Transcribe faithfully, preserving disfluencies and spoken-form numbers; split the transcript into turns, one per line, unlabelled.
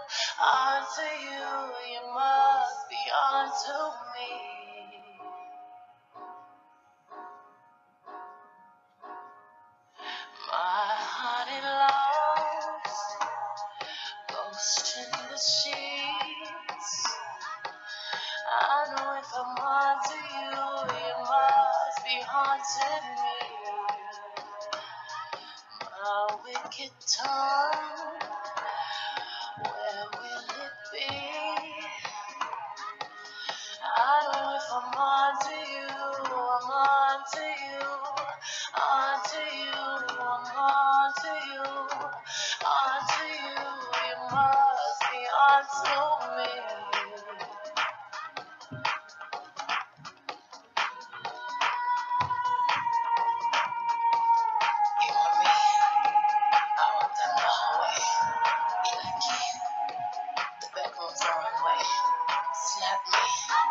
Onto you, you must be onto me. My honey loves ghost in the sheets. I know if I'm onto you, you must be haunting me. My wicked tongue, where will it be? I know if I'm onto you, I'm onto you, onto you, I'm onto you, onto you, you must be onto me. You want me? I want them the whole way. Be like you, the bedroom's the wrong way. Slap me.